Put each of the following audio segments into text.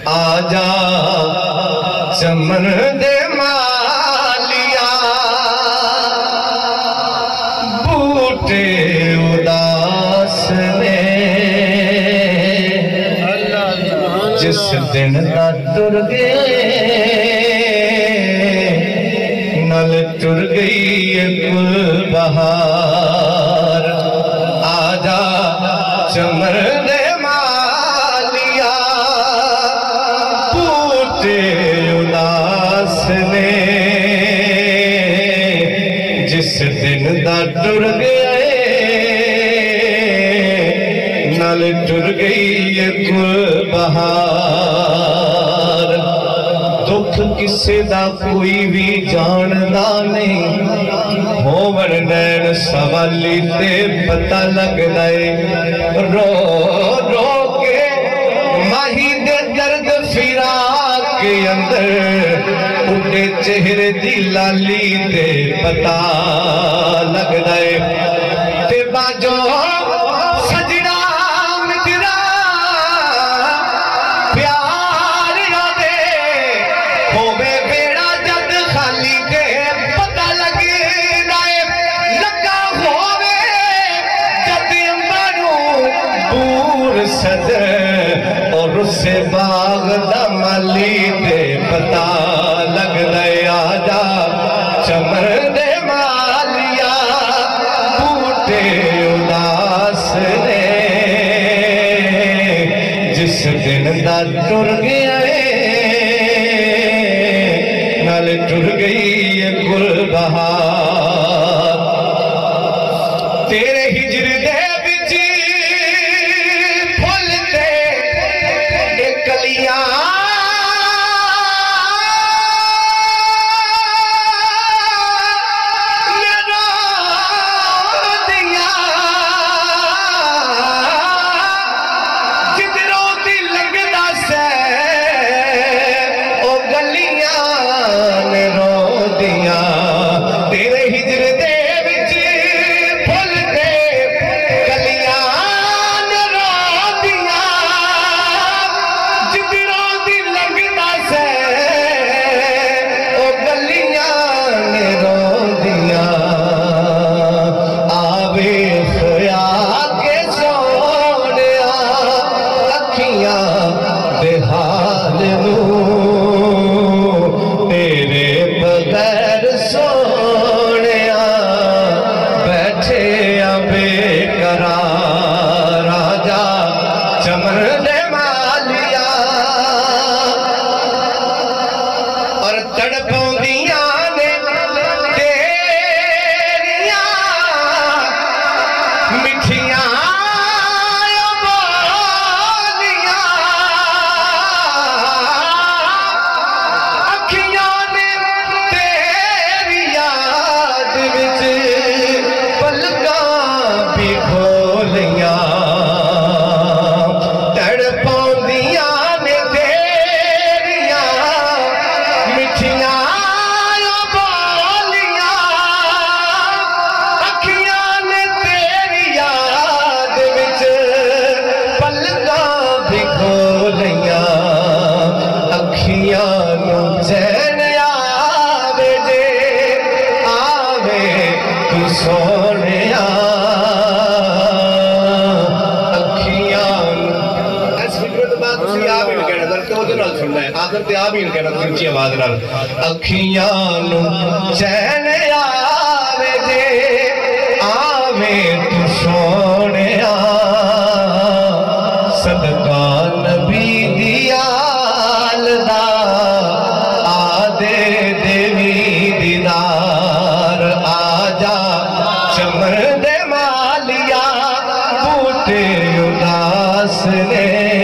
आजा चमन दे मालिया बूटे उदास ने जिस दिन दा तुर गए नल तुर गई कुल बहार। आजा चमन दे मालिया बूटे उदास ने जिस दिन दा टुर गए नल टुर गई कुल बहार। दुख किसे दा कोई भी जानदा नहीं होवन नैन सवाली ते पता लगदा है। रो रो के माही दे दर्द फिराक के अंदर उठे चेहरे दी लाली ते पता लगदा है। ते बाजो सजना मित्रा प्यार दे होवे बेड़ा जद खाली ते पता लगदा है। लगा होवे जद अंबरू दूर सदर और उससे बाग दा माली ते पता लगदा है। आजा चमन दे मालिया बूटे उदास ने जिस दिन दा टुर गया नल टुर गई कुल बहार। तेरे हिजर दे विच फुल ते कलियां तेरे बगैर सोने बैठे बेकरार। राजा चमन दे मालिया और तड़पौंदियां ने तेरियां मिठियां चैन आवे जे आवे तू सोने अखियां आखिर ते आप ही कहना ऊंची आवाज नाल अखियां चैन आवे जे आवे तू सोने सदका नबी दिया आजा चमन दे मालिया बूटे उदास ने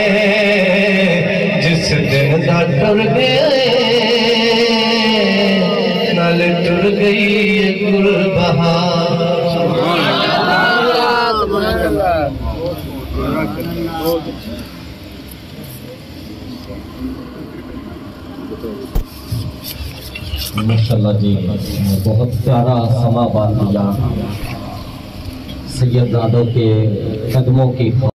जिस दिन दा टुर गए नल टुर गई कुल बहार। माशाअल्लाह जी बहुत प्यारा समा बांध दिया सैयद दादों के कदमों की